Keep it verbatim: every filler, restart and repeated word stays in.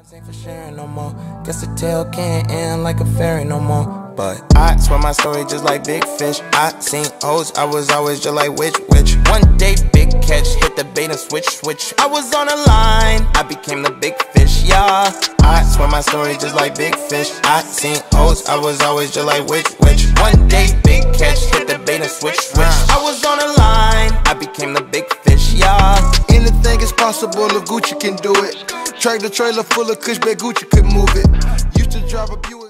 Ain't for sharing no more. Guess the tale can't end like a fairy no more. But I swear my story just like big fish. I seen hoes, I was always just like witch, witch. One day big catch, hit the bait and switch, switch. I was on a line, I became the big fish, yeah. I swear my story just like big fish. I seen hoes, I was always just like witch, witch. One day big catch, hit the bait and switch, switch. I was on a line, I became the big fish, yeah. Anything is possible if Gucci can do it. Track the trailer full of kush, bet Gucci could move it. Used to drive a Buick.